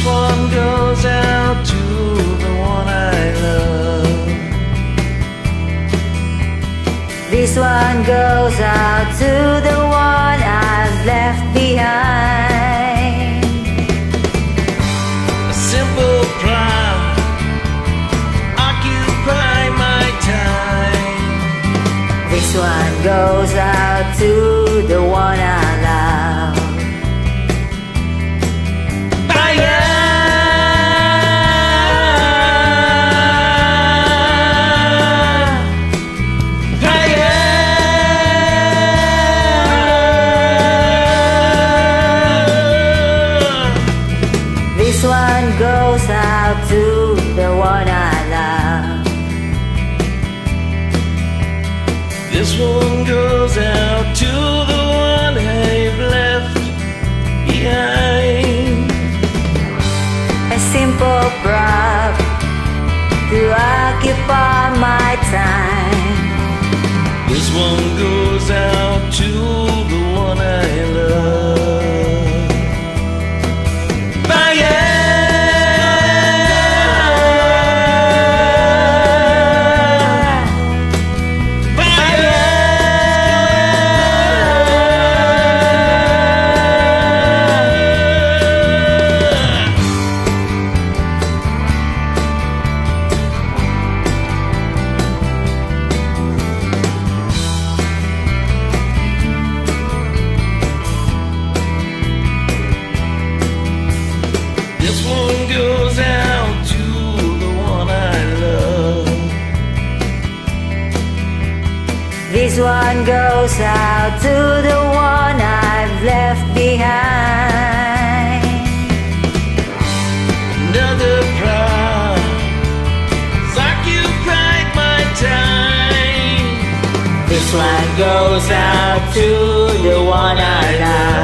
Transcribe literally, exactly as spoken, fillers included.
one goes out to the one I love. This one goes out to the one I've left behind. A simple pride occupy my time. This one goes out to the one I love. This one goes out to the one I love. This one goes out to the one I've left behind. A simple prop to occupy my time. This one goes out to the one I love. This one goes out to the one I love. This one goes out to the one I've left behind. Another prize occupied my time. This one goes out to the one I love.